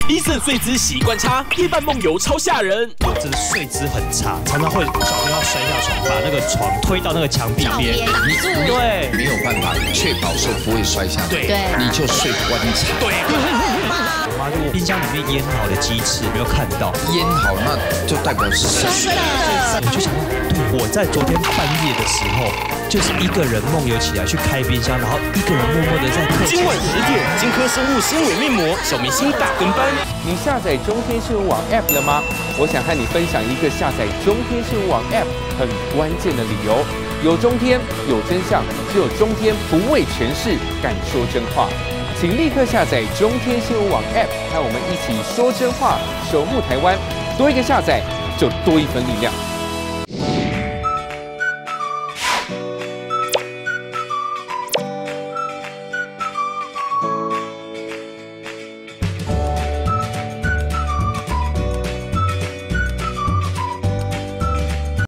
伊森睡姿习惯差，夜半梦游超吓人。 我真的睡姿很差，常常会不小心要摔下床，把那个床推到那个墙壁边，对， 没有办法确保说不会摔下去， 对， 你就睡棺材。 对。 我妈如果冰箱里面腌好的鸡翅没有看到， 腌好那就代表是睡了。 我就想到，对，我在昨天半夜的时候，就是一个人梦游起来去开冰箱，然后一个人默默的在客厅。 今晚10点，金科生物纤维面膜小明星大跟班。 你下载中天新闻网 App 了吗？我想和你分享一个下载中天新闻网 App 很关键的理由。有中天，有真相，只有中天不畏权势，敢说真话。请立刻下载中天新闻网 App， 和我们一起说真话，守护台湾。多一个下载，就多一份力量。